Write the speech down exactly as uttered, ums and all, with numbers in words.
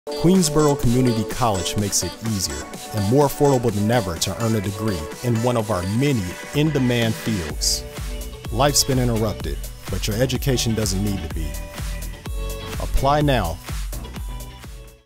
Queensborough Community College makes it easier and more affordable than ever to earn a degree in one of our many in-demand fields. Life's been interrupted, but your education doesn't need to be. Apply now